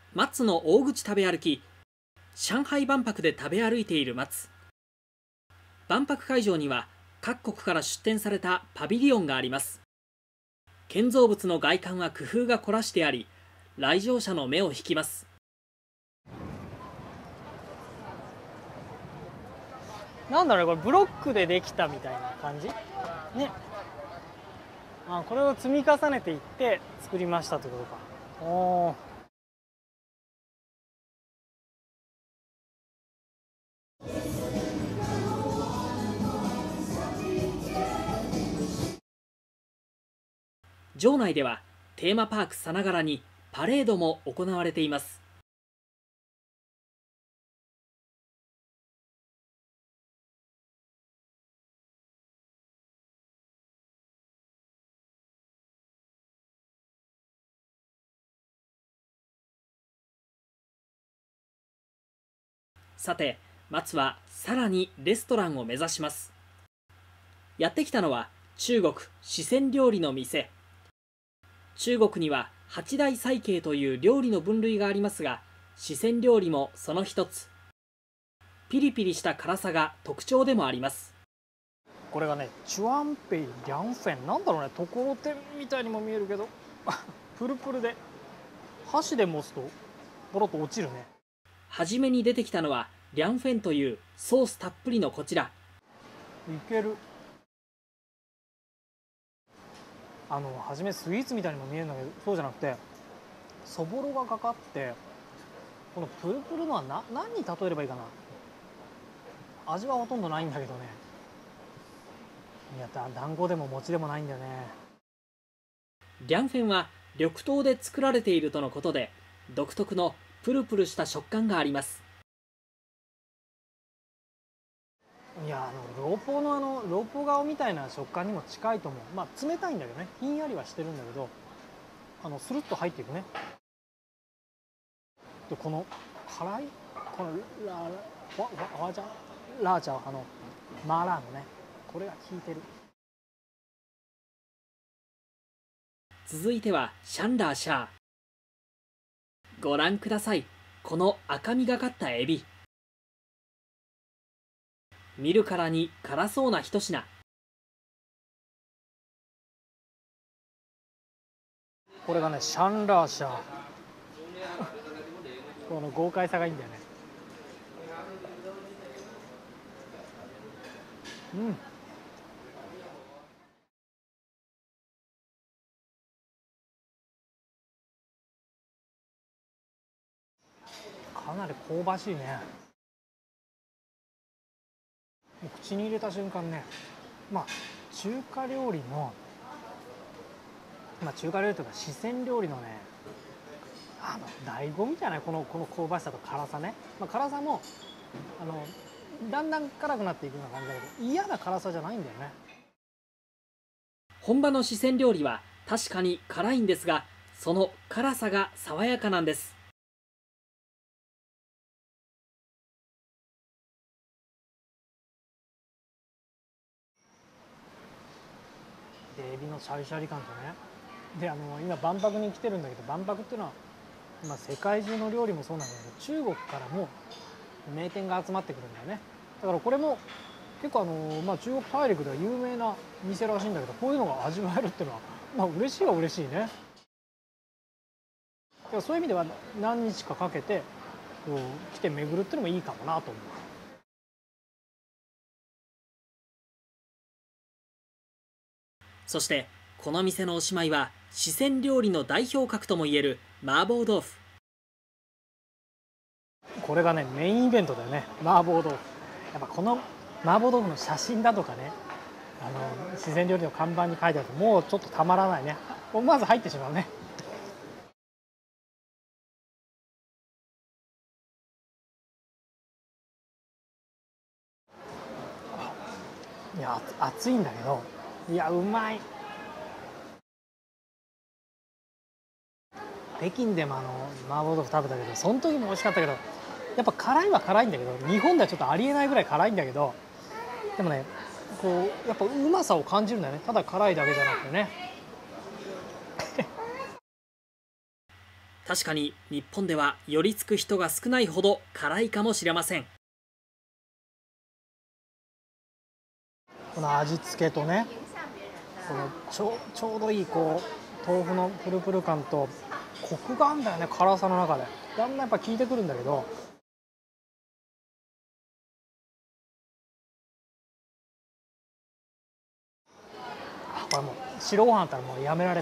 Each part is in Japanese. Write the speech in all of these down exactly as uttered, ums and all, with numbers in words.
松の大口食べ歩き。上海万博で食べ歩いている松。万博会場には各国から出展されたパビリオンがあります。建造物の外観は工夫が凝らしてあり、来場者の目を引きます。 なんだろう、これブロックでできたみたいな感じね。あ、これを積み重ねていって作りましたってことか。おー、 場内ではテーマパークさながらにパレードも行われています。さて、松はさらにレストランを目指します。やってきたのは中国四川料理の店。中国には八大菜系という料理の分類がありますが、四川料理もその一つ。ピリピリした辛さが特徴でもあります。 これがね、チュアンペイリャンフェン、なんだろうね、ところてんみたいにも見えるけどプルプルで箸で持つとボロッと落ちるね。 はじめに出てきたのはリャンフェンというソースたっぷりのこちら。 いける。あの初めスイーツみたいにも見えるんだけど、そうじゃなくてそぼろがかかって、このプルプルのはな何に例えればいいかな。味はほとんどないんだけどね。いや、だ団子でも餅でもないんだよね。 リャンフェンは緑豆で作られているとのことで、独特のプルプルした食感があります。 いや、あのローポーのあのローポー顔みたいな食感にも近いと思う。まあ冷たいんだけどね、ひんやりはしてるんだけど、あのスルッと入っていくね。でこの辛いこのラーワワワジャラーチャー、あのマーラーのね、これが効いてる。 続いてはシャンラーシャー。ご覧ください、この赤みがかったエビ。見るからに辛そうな一品。 これがね、シャンラーシャーこの豪快さがいいんだよね。うん、かなり香ばしいね。口に入れた瞬間ね、まあ中華料理の、まあ中華料理というか四川料理のね、あの醍醐味じゃない、このこの香ばしさと辛さね。まあ、辛さもあのだんだん辛くなっていくような感じだけど、嫌な辛さじゃないんだよね。 本場の四川料理は確かに辛いんですが、その辛さが爽やかなんです。 でエビのシャリシャリ感とね、であの今万博に来てるんだけど、万博っていうのは、まあ、世界中の料理もそうなんだけど、中国からも名店が集まってくるんだよね。だからこれも結構あの、まあ、中国大陸では有名な店らしいんだけど、こういうのが味わえるっていうのは、まあ嬉しいは嬉しいね。だからそういう意味では何日かかけてこう来て巡るっていうのもいいかもなと思う。 そしてこの店のおしまいは四川料理の代表格ともいえる麻婆豆腐。 これがね、メインイベントだよね、麻婆豆腐。やっぱこの麻婆豆腐の写真だとかね、あの自然料理の看板に書いてあるともうちょっとたまらないね。思わず入ってしまうね。いや、熱いんだけど、いや、うまい。北京でもあの麻婆豆腐食べたけど、その時も美味しかったけど、やっぱ辛いは辛いんだけど、日本ではちょっとありえないぐらい辛いんだけど、でもね、こうやっぱうまさを感じるんだよね。ただ辛いだけじゃなくてね。 確かに日本では寄りつく人が少ないほど辛いかもしれません。 この味付けとね、このちょちょうどいいこう豆腐のプルプル感とコクがあるんだよね、辛さの中で。だんだんやっぱ効いてくるんだけど、あ、これもう白ご飯だったらもうやめられない。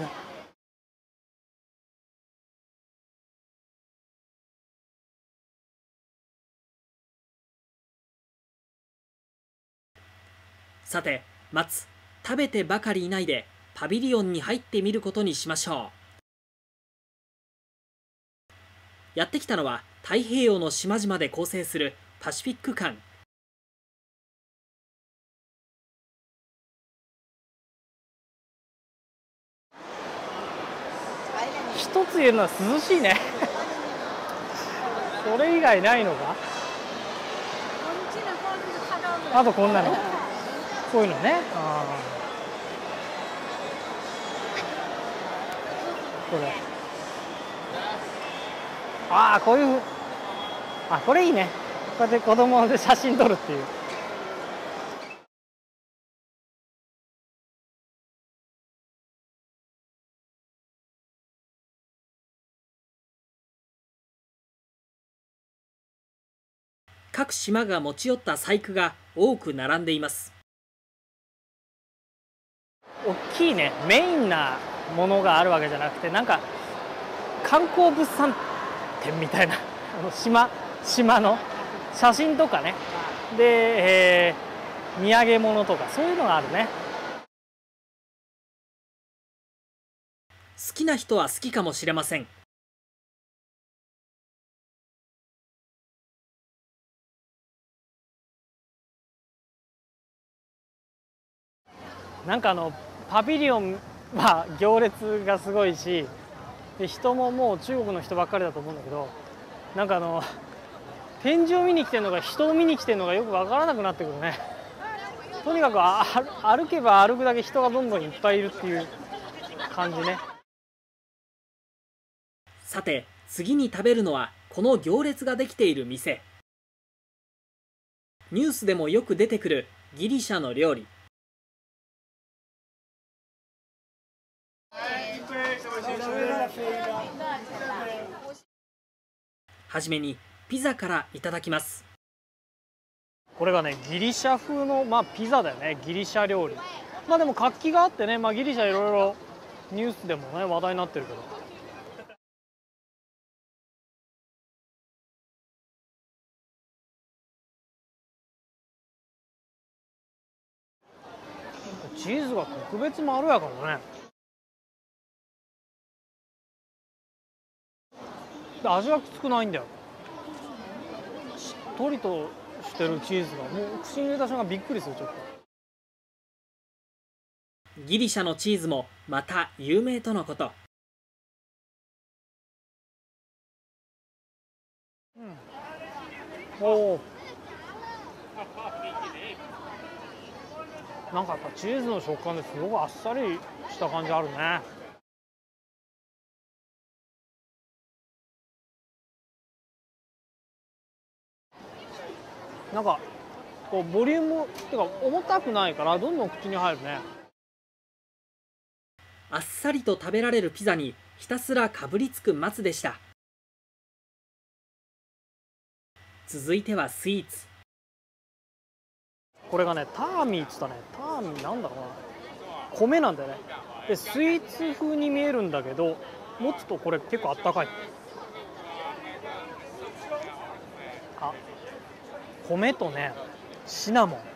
さて、松、食べてばかりいないでパビリオンに入ってみることにしましょう。やってきたのは太平洋の島々で構成するパシフィック館。 一つ言えるのは涼しいねそれ以外ないのか。あとこんなの、こういうのね。あこれ、ああ、こういう、あ、これいいね。こうやって子供で写真撮るっていう。 各島が持ち寄った細工が多く並んでいます。 大きいね、メインなものがあるわけじゃなくて、なんか観光物産展みたいなあの島島の写真とかね、で、えー、土産物とかそういうのがあるね。 好きな人は好きかもしれません。 なんかあのパビリオンは行列がすごいし、で人ももう中国の人ばっかりだと思うんだけど、なんかあの展示を見に来てるのか人を見に来てるのかよく分からなくなってくるね。とにかくあ歩けば歩くだけ人がどんどんいっぱいいるっていう感じね。 さて、次に食べるのはこの行列ができている店。ニュースでもよく出てくるギリシャの料理。はじめにピザからいただきます。 これがね、ギリシャ風の、まあ、ピザだよね。ギリシャ料理。まあでも活気があってね、まあ、ギリシャいろいろニュースでもね話題になってるけど、チーズが特別まろやかだね。で味はきつくないんだよ。しっとりとしてるチーズがもう口に入れた瞬間びっくりする。ちょっとギリシャのチーズもまた有名とのこと。 うん、おお、なんかやっぱチーズの食感ですごくあっさりした感じあるね。なんかこうボリュームっていうか重たくないからどんどん口に入るね。 あっさりと食べられるピザにひたすらかぶりつく松でした。続いてはスイーツ。 これがねターミーっつったね。ターミーなんだろうな、米なんだよね。でスイーツ風に見えるんだけど持つとこれ結構あったかい。あ、米とねシナモ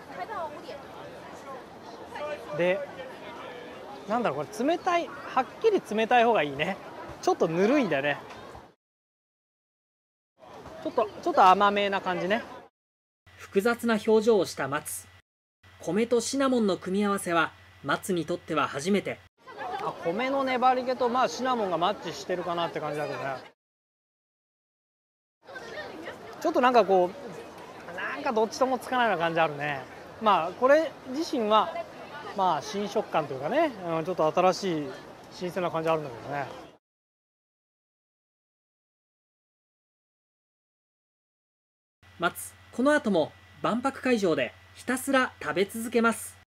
ンで、なんだろうこれ冷たい、はっきり冷たい方がいいね。ちょっとぬるいんだよね。ちょっとちょっと甘めな感じね。 複雑な表情をした松。米とシナモンの組み合わせは松にとっては初めて。 あ、米の粘り気とまあシナモンがマッチしてるかなって感じだけどね。ちょっとなんかこうなんかどっちともつかないような感じあるね。まあこれ自身はまあ新食感というかね、うん、ちょっと新しい新鮮な感じあるんだけどね。 松、この後も万博会場でひたすら食べ続けます。